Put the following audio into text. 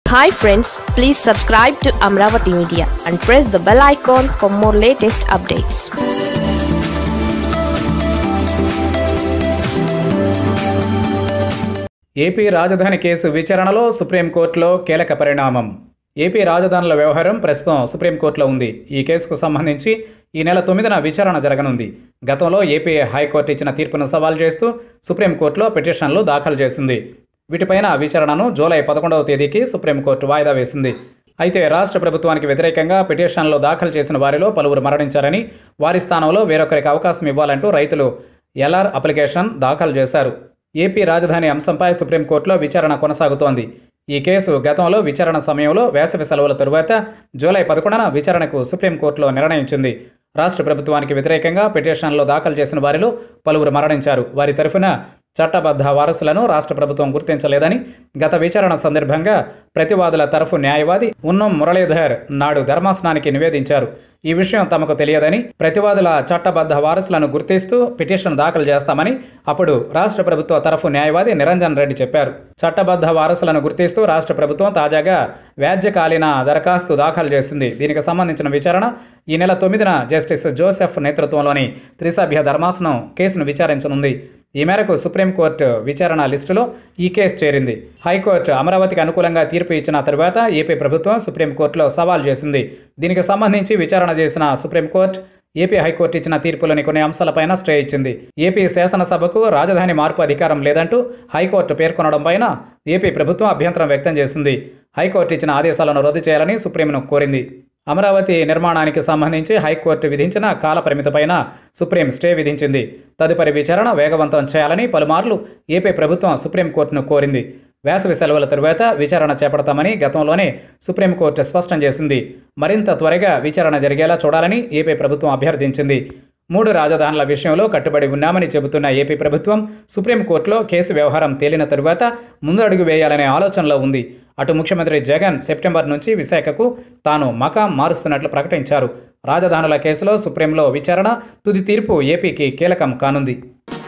Hi friends, please subscribe to Amaravathi Media and press the bell icon for more latest updates. AP రాజధాని కేసు విచారణలో సుప్రీంకోర్టులో కీలక పరిణామం. ఏపీ రాజధానుల వ్యవహారం ప్రస్తుతం సుప్రీంకోర్టులో ఉంది. ఈ కేసుకు సంబంధించి ఈ నెల 9న విచారణ జరగనుంది. గతంలో ఏపీ హైకోర్టు ఇచ్చిన తీర్పును సవాల్ చేస్తూ సుప్రీంకోర్టులో పిటిషన్లు దాఖలు చేసింది. వీటిపైన విచారణను జూలై 11వ తేదీకి సుప్రీంకోర్టు వాయిదా వేసింది. అయితే రాష్ట్ర ప్రభుత్వానికి వ్యతిరేకంగా పిటిషన్లు దాఖలు చేసిన వారిలో పలువురు మరణించారని, వారి స్థానంలో వేరొకరికి అవకాశం ఇవ్వాలంటూ రైతులు ఎల్ఆర్ అప్లికేషన్ దాఖలు చేశారు. ఏపీ రాజధాని అంశంపై సుప్రీంకోర్టులో విచారణ కొనసాగుతోంది. ఈ కేసు గతంలో విచారణ సమయంలో వేసవి సెలవుల తరువాత జూలై 11న విచారణకు సుప్రీంకోర్టులో నిర్ణయించింది. రాష్ట్ర ప్రభుత్వానికి వ్యతిరేకంగా పిటిషన్లు దాఖలు చేసిన వారిలో పలువురు మరణించారు. వారి తరఫున చట్టబద్ధ వారసులను రాష్ట్ర ప్రభుత్వం గుర్తించలేదని గత విచారణ సందర్భంగా ప్రతివాదుల తరఫు న్యాయవాది ఉన్నం మురళీధర్ నాడు ధర్మాసనానికి నివేదించారు. ఈ విషయం తమకు తెలియదని, ప్రతివాదుల చట్టబద్ధ వారసులను గుర్తిస్తూ పిటిషన్ దాఖలు చేస్తామని అప్పుడు రాష్ట్ర ప్రభుత్వ తరఫు న్యాయవాది నిరంజన్ రెడ్డి చెప్పారు. చట్టబద్ధ వారసులను గుర్తిస్తూ రాష్ట్ర ప్రభుత్వం తాజాగా వ్యాజ్యకాలీన దరఖాస్తు దాఖలు చేసింది. దీనికి సంబంధించిన విచారణ ఈ నెల 9న జస్టిస్ జోసెఫ్ నేతృత్వంలోని త్రిసభ్య ధర్మాసనం కేసును విచారించనుంది. ఈ మేరకు సుప్రీంకోర్టు విచారణ లిస్టులో ఈ కేసు చేరింది. హైకోర్టు అమరావతికి అనుకూలంగా తీర్పు ఇచ్చిన తరువాత ఏపీ ప్రభుత్వం సుప్రీంకోర్టులో సవాల్ చేసింది. దీనికి సంబంధించి విచారణ చేసిన సుప్రీంకోర్టు ఏపీ హైకోర్టు ఇచ్చిన తీర్పులోని కొన్ని అంశాలపైన స్టే ఇచ్చింది. ఏపీ శాసనసభకు రాజధాని మార్పు అధికారం లేదంటూ హైకోర్టు పేర్కొనడం పైన ఏపీ ప్రభుత్వం అభ్యంతరం వ్యక్తం చేసింది. హైకోర్టు ఇచ్చిన ఆదేశాలను రద్దు చేయాలని సుప్రీంను కోరింది. అమరావతి నిర్మాణానికి సంబంధించి హైకోర్టు విధించిన కాల పరిమితిపైన సుప్రీం స్టే విధించింది. తదుపరి విచారణ వేగవంతం చేయాలని పలుమార్లు ఏపీ ప్రభుత్వం సుప్రీంకోర్టును కోరింది. వేసవి సెలవుల తరువాత విచారణ చేపడతామని గతంలోనే సుప్రీంకోర్టు స్పష్టం చేసింది. మరింత త్వరగా విచారణ జరిగేలా చూడాలని ఏపీ ప్రభుత్వం అభ్యర్థించింది. 3 రాజధానుల విషయంలో కట్టుబడి ఉన్నామని చెబుతున్న ఏపీ ప్రభుత్వం సుప్రీంకోర్టులో కేసు వ్యవహారం తేలిన తరువాత ముందడుగు వేయాలనే ఆలోచనలో ఉంది. అటు ముఖ్యమంత్రి జగన్ సెప్టెంబర్ నుంచి విశాఖకు తాను మకాం మారుస్తున్నట్లు ప్రకటించారు. రాజధానుల కేసులో సుప్రీంలో విచారణ తుది తీర్పు ఏపీకి కీలకం కానుంది.